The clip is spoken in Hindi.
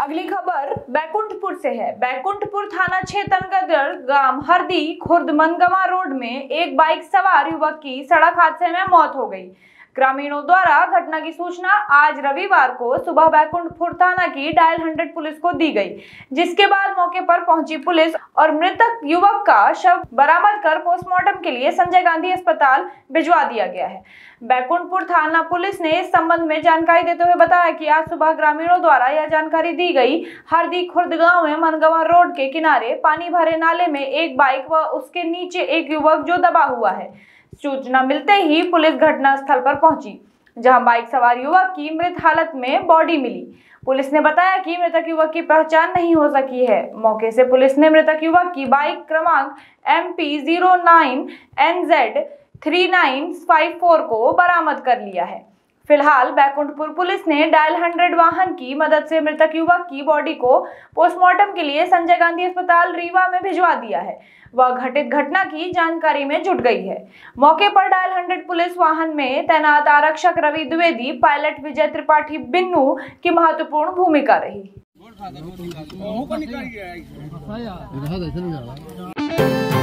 अगली खबर बैकुंठपुर से है। बैकुंठपुर थाना क्षेत्र अंतर्गत ग्राम हरदी खुर्द मनगवा रोड में एक बाइक सवार युवक की सड़क हादसे में मौत हो गई। ग्रामीणों द्वारा घटना की सूचना आज रविवार को सुबह बैकुंठपुर थाना की डायल 100 पुलिस को दी गई, जिसके बाद मौके पर पहुंची पुलिस और मृतक युवक का शव बरामद कर पोस्टमार्टम के लिए संजय गांधी अस्पताल भिजवा दिया गया है। बैकुंठपुर थाना पुलिस ने इस संबंध में जानकारी देते हुए बताया कि आज सुबह ग्रामीणों द्वारा यह जानकारी दी गई। हरदी खुर्द गांव में मनगवा रोड के किनारे पानी भरे नाले में एक बाइक व उसके नीचे एक युवक जो दबा हुआ है। सूचना मिलते ही पुलिस घटना स्थल पर पहुंची, जहां बाइक सवार युवक की मृत हालत में बॉडी मिली। पुलिस ने बताया कि मृतक युवक की पहचान नहीं हो सकी है। मौके से पुलिस ने मृतक युवक की बाइक क्रमांक MP 09 NZ 3954 को बरामद कर लिया है। फिलहाल बैकुंठपुर पुलिस ने डायल 100 वाहन की मदद से मृतक युवक की बॉडी को पोस्टमार्टम के लिए संजय गांधी अस्पताल रीवा में भिजवा दिया है। वह घटित घटना की जानकारी में जुट गई है। मौके पर डायल 100 पुलिस वाहन में तैनात आरक्षक रवि द्विवेदी, पायलट विजय त्रिपाठी बिन्नू की महत्वपूर्ण भूमिका रही।